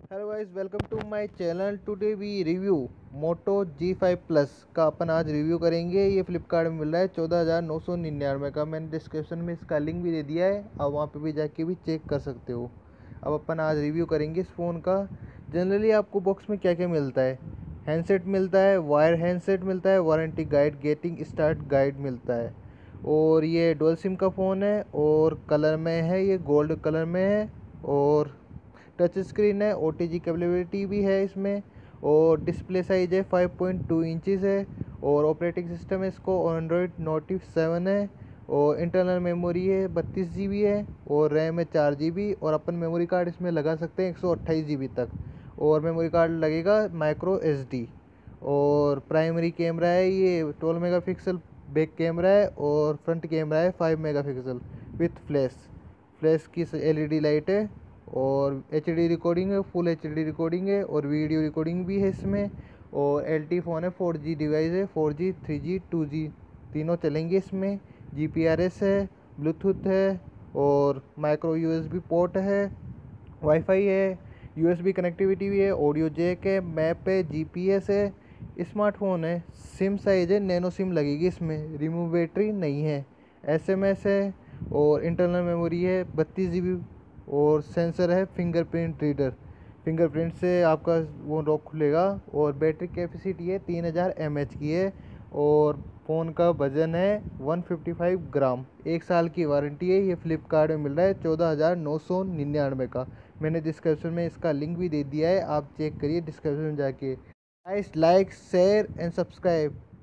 Hello guys, welcome to my channel. Today we review Moto G5 plus का अपन आज review करेंगे। ये फ्लिपकार्ट में मिल रहा है 14,999 का। मैंने डिस्क्रिप्शन में इसका लिंक भी दे दिया है, आप वहाँ पे भी जाके भी चेक कर सकते हो। अब अपन आज रिव्यू करेंगे इस फ़ोन का। जनरली आपको बॉक्स में क्या क्या मिलता है? हैंडसेट मिलता है, वायर हैंडसेट मिलता है, warranty guide, getting start guide मिलता है। और ये डुअल सिम का फ़ोन है और कलर में है, ये गोल्ड कलर में है। और टच स्क्रीन है, OTG कैपेबिलिटी भी है इसमें। और डिस्प्ले साइज है 5.2 इंचज़ है। और ऑपरेटिंग सिस्टम है इसको एंड्रॉयड नोटिव 7 है। और इंटरनल मेमोरी है 32 GB है। और रैम है 4 GB। और अपन मेमोरी कार्ड इसमें लगा सकते हैं 128 GB तक। और मेमोरी कार्ड लगेगा माइक्रो SD। और प्राइमरी कैमरा है ये 12 मेगापिक्सल बैक कैमरा है। और फ्रंट कैमरा है 5 मेगापिक्सल विथ फ्लैश की LED लाइट है। और HD रिकॉर्डिंग है, फुल HD रिकॉर्डिंग है। और वीडियो रिकॉर्डिंग भी है इसमें। और LTE फ़ोन है, 4G डिवाइस है, 4G 3G 2G तीनों चलेंगे इसमें। GPRS है, ब्लूटूथ है। और माइक्रो USB पोर्ट है, वाईफाई है, USB कनेक्टिविटी भी है, ऑडियो जैक है, मैप है, GPS है। स्मार्टफोन है, सिम साइज है, नैनो सिम लगेगी इसमें, रिमूव बैटरी नहीं है। SMS है। और इंटरनल मेमोरी है 32 GB। और सेंसर है फिंगरप्रिंट रीडर, फिंगरप्रिंट से आपका वो लॉक खुलेगा। और बैटरी कैपेसिटी है 3000 mAh की है। और फ़ोन का वज़न है 155 ग्राम। 1 साल की वारंटी है। ये फ्लिपकार्ट में मिल रहा है 14,999 का। मैंने डिस्क्रिप्शन में इसका लिंक भी दे दिया है, आप चेक करिए डिस्क्रिप्शन में जाके। Guys, like share and subscribe.